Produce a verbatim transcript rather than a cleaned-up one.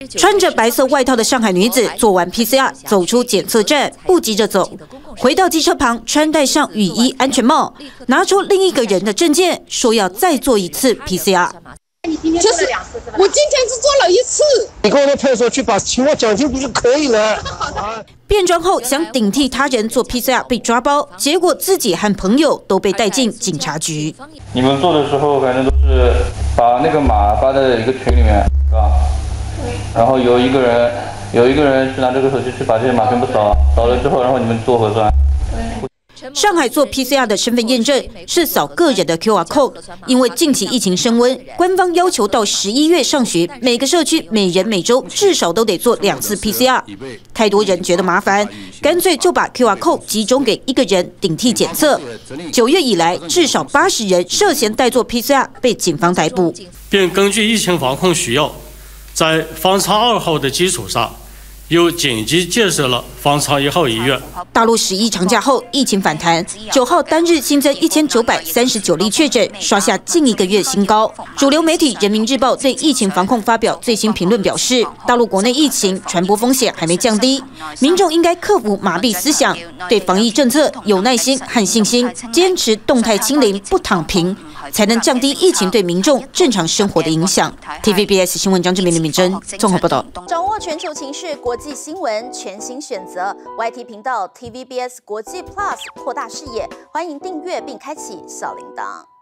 穿着白色外套的上海女子做完 P C R， 走出检测站，不急着走，回到机车旁，穿戴上雨衣、安全帽，拿出另一个人的证件，说要再做一次 P C R。 就是我今天只做了一次， 你跟我的派出所去把情况讲清楚就可以了。 变装后想顶替他人做 P C R 被抓包，结果自己和朋友都被带进警察局。 你们做的时候，反正都是把那个码发在一个群里面，是吧？然后有一个人，有一个人是拿这个手机去把这些码全部扫，扫了之后，然后你们做核酸。 上海做 P C R 的身份验证是扫个人的 Q R code， 因为近期疫情升温，官方要求到十一月上旬，每个社区每人每周至少都得做两次 P C R。太多人觉得麻烦，干脆就把 Q R code 集中给一个人顶替检测。九月以来，至少八十人涉嫌代做 P C R 被警方逮捕， 并根据疫情防控需要，在方舱二号的基础上。 又紧急建设了方舱一号医院。 大陆十一长假后，疫情反弹，九号单日新增一千九百三十九例确诊，刷下近一个月新高。主流媒体《人民日报》对疫情防控发表最新评论表示，大陆国内疫情传播风险还没降低，民众应该克服麻痹思想，对防疫政策有耐心和信心，坚持动态清零不躺平，才能降低疫情对民众正常生活的影响。T V B S 新闻张志明、林敏珍综合报道。 掌握全球情势，国际新闻全新选择 Y T 频道 T V B S 国际 Plus， 扩大视野，欢迎订阅并开启小铃铛。